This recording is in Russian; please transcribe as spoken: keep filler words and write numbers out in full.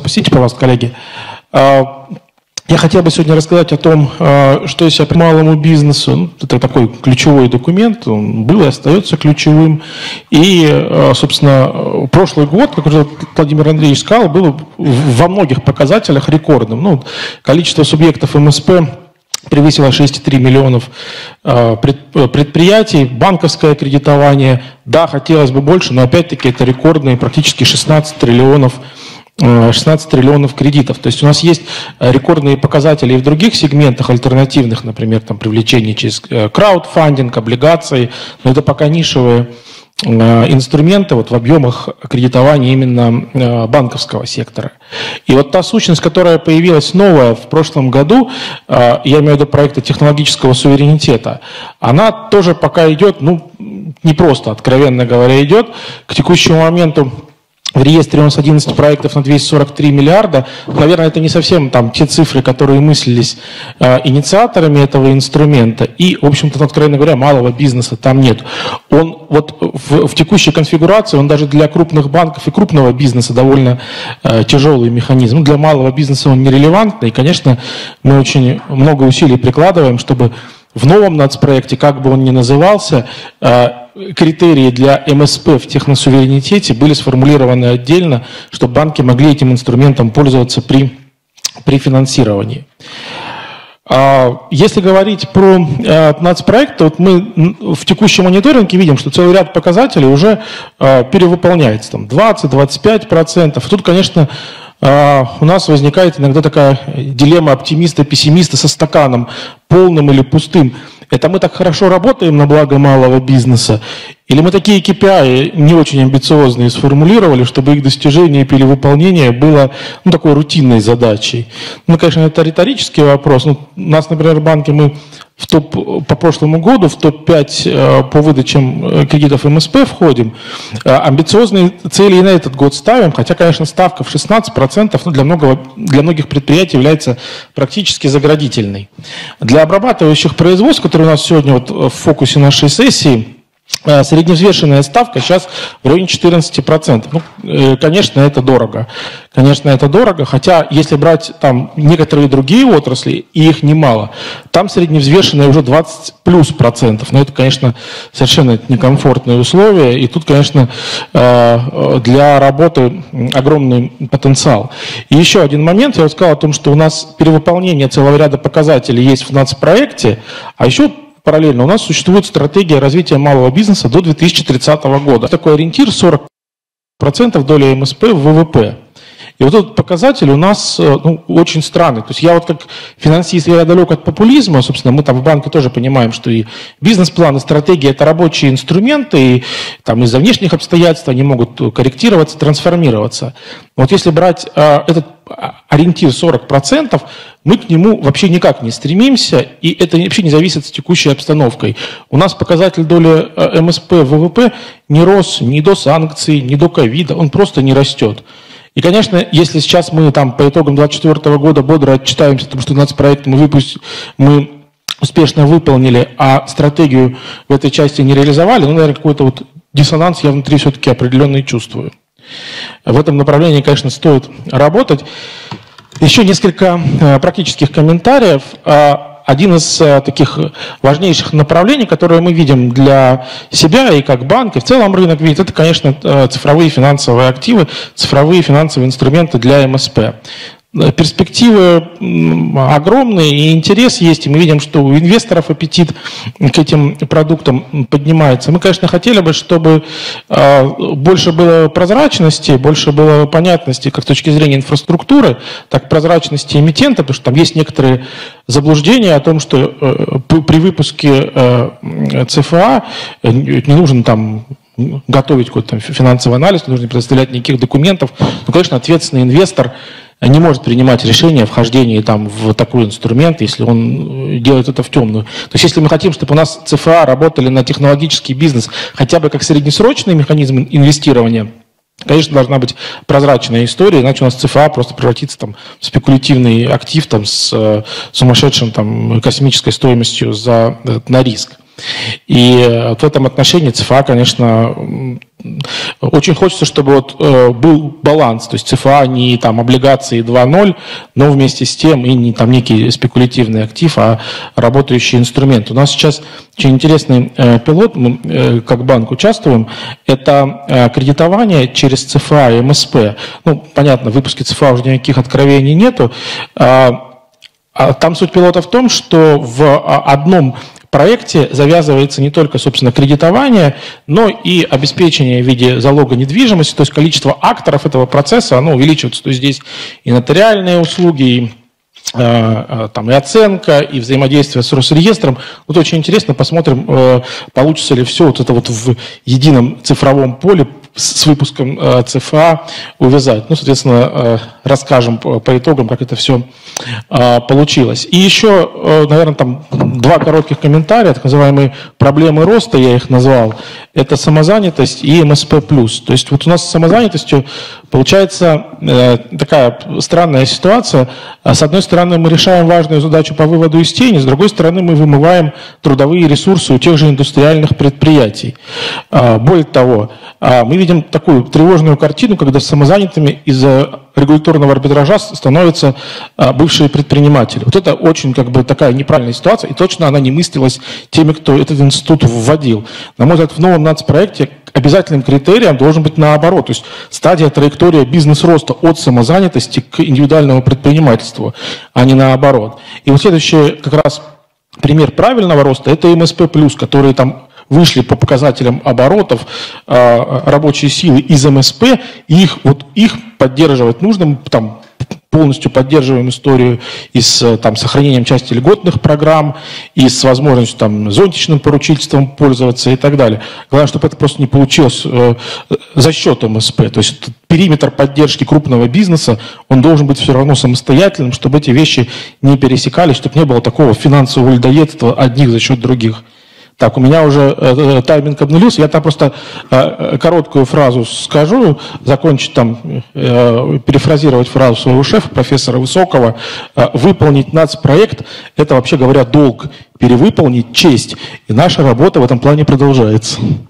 простите, пожалуйста, коллеги. Я хотел бы сегодня рассказать о том, что из себя по малому бизнесу. Это такой ключевой документ, он был и остается ключевым. И, собственно, прошлый год, как уже Владимир Андреевич сказал, был во многих показателях рекордным. Ну, количество субъектов эм эс пэ превысило шесть целых три миллионов предприятий, банковское кредитование. Да, хотелось бы больше, но опять-таки это рекордные практически шестнадцать триллионов шестнадцать триллионов кредитов. То есть у нас есть рекордные показатели и в других сегментах альтернативных, например, там, привлечение через краудфандинг, облигации, но это пока нишевые инструменты вот, в объемах кредитования именно банковского сектора. И вот та сущность, которая появилась новая в прошлом году, я имею в виду проекты технологического суверенитета, она тоже пока идет, ну, не просто, откровенно говоря, идет. К текущему моменту в реестре у нас одиннадцать проектов на двести сорок три миллиарда. Наверное, это не совсем там те цифры, которые мыслились э, инициаторами этого инструмента. И, в общем-то, откровенно говоря, малого бизнеса там нет. Он вот в, в текущей конфигурации, он даже для крупных банков и крупного бизнеса довольно э, тяжелый механизм. Для малого бизнеса он нерелевантный. И, конечно, мы очень много усилий прикладываем, чтобы в новом нацпроекте, как бы он ни назывался, э, критерии для эм эс пэ в техносуверенитете были сформулированы отдельно, чтобы банки могли этим инструментом пользоваться при, при финансировании. Если говорить про нацпроект, то вот мы в текущем мониторинге видим, что целый ряд показателей уже перевыполняется, там двадцать-двадцать пять процентов. Тут, конечно, у нас возникает иногда такая дилемма оптимиста-пессимиста со стаканом, полным или пустым. Это мы так хорошо работаем на благо малого бизнеса, или мы такие кей пи ай не очень амбициозные сформулировали, чтобы их достижение и перевыполнение было, ну, такой рутинной задачей? Ну, конечно, это риторический вопрос. Ну, у нас, например, в банке мы в топ, по прошлому году в топ пять по выдачам кредитов эм эс пэ входим. Амбициозные цели и на этот год ставим, хотя, конечно, ставка в шестнадцать процентов, ну, для, многого, для многих предприятий является практически заградительной. Для обрабатывающих производств, которые у нас сегодня вот в фокусе нашей сессии, средневзвешенная ставка сейчас в районе четырнадцати процентов. Ну, конечно, это дорого. Конечно, это дорого, хотя если брать там некоторые другие отрасли, и их немало, там средневзвешенная уже двадцать плюс процентов. Но это, конечно, совершенно некомфортные условия. И тут, конечно, для работы огромный потенциал. И еще один момент. Я вот сказал о том, что у нас перевыполнение целого ряда показателей есть в нацпроекте, а еще параллельно у нас существует стратегия развития малого бизнеса до две тысячи тридцатого года. Такой ориентир сорок процентов доли эм эс пэ в вэ вэ пэ. И вот этот показатель у нас, ну, очень странный. То есть я вот как финансист, я далек от популизма, собственно, мы там в банке тоже понимаем, что и бизнес-план, и стратегия – это рабочие инструменты, и там из-за внешних обстоятельств они могут корректироваться, трансформироваться. Вот если брать а, этот ориентир сорок процентов, мы к нему вообще никак не стремимся, и это вообще не зависит от текущей обстановкой. У нас показатель доли эм эс пэ в вэ вэ пэ не рос ни до санкций, ни до ковида, он просто не растет. И, конечно, если сейчас мы там по итогам две тысячи двадцать четвёртого года бодро отчитаемся, потому что нацпроект мы, выпуск... мы успешно выполнили, а стратегию в этой части не реализовали, ну, наверное, какой-то вот диссонанс я внутри все-таки определенный чувствую. В этом направлении, конечно, стоит работать. Еще несколько практических комментариев. Один из таких важнейших направлений, которые мы видим для себя и как банк, и в целом рынок видит, это, конечно, цифровые финансовые активы, цифровые финансовые инструменты для эм эс пэ. Перспективы огромные, и интерес есть, и мы видим, что у инвесторов аппетит к этим продуктам поднимается. Мы, конечно, хотели бы, чтобы больше было прозрачности, больше было понятности как с точки зрения инфраструктуры, так и прозрачности эмитента, потому что там есть некоторые заблуждения о том, что при выпуске цэ эф а не нужно там готовить какой-то финансовый анализ, не нужно предоставлять никаких документов. Ну, конечно, ответственный инвестор не может принимать решение о вхождении там, в такой инструмент, если он делает это в темную. То есть если мы хотим, чтобы у нас цэ эф а работали на технологический бизнес хотя бы как среднесрочный механизм инвестирования, конечно, должна быть прозрачная история, иначе у нас цэ эф а просто превратится там, в спекулятивный актив там, с э, сумасшедшим там, космической стоимостью за, на риск. И в этом отношении цэ эф а, конечно, очень хочется, чтобы вот, э, был баланс, то есть ЦФА не там облигации два ноль, но вместе с тем и не там некий спекулятивный актив, а работающий инструмент. У нас сейчас очень интересный э, пилот, мы э, как банк участвуем, это э, кредитование через ЦФА и МСП. Ну, понятно, в выпуске ЦФА уже никаких откровений нету. Э, а там суть пилота в том, что в одном проекте завязывается не только, собственно, кредитование, но и обеспечение в виде залога недвижимости, то есть количество акторов этого процесса, оно увеличивается. То есть здесь и нотариальные услуги, и, э, там, и оценка, и взаимодействие с Росреестром. Вот очень интересно, посмотрим, э, получится ли все вот это вот в едином цифровом поле с выпуском э, ЦФА увязать. Ну, соответственно, э, расскажем по, по итогам, как это все э, получилось. И еще, э, наверное, там два коротких комментария, так называемые проблемы роста, я их назвал. Это самозанятость и МСП плюс. То есть вот у нас с самозанятостью получается э, такая странная ситуация. С одной стороны, мы решаем важную задачу по выводу из тени, с другой стороны, мы вымываем трудовые ресурсы у тех же индустриальных предприятий. Э, более того, э, мы видим такую тревожную картину, когда самозанятыми из-за регуляторного арбитража становятся а, бывшие предприниматели. Вот это очень как бы такая неправильная ситуация, и точно она не мыслилась теми, кто этот институт вводил. На мой взгляд, в новом нацпроекте обязательным критерием должен быть наоборот, то есть стадия, траектория бизнес-роста от самозанятости к индивидуальному предпринимательству, а не наоборот. И вот следующий как раз пример правильного роста – это МСП плюс, которые там вышли по показателям оборотов э, рабочей силы из МСП, и их, вот, их поддерживать нужно, там, полностью поддерживаем историю и с там, сохранением части льготных программ, и с возможностью там, зонтичным поручительством пользоваться и так далее. Главное, чтобы это просто не получилось э, за счет МСП. То есть периметр поддержки крупного бизнеса, он должен быть все равно самостоятельным, чтобы эти вещи не пересекались, чтобы не было такого финансового льдоедства одних за счет других. Так, у меня уже э, тайминг обнулился, я там просто э, короткую фразу скажу, закончить там, э, перефразировать фразу своего шефа, профессора Высокого. Э, выполнить нацпроект – это, вообще говоря, долг, перевыполнить – честь. И наша работа в этом плане продолжается.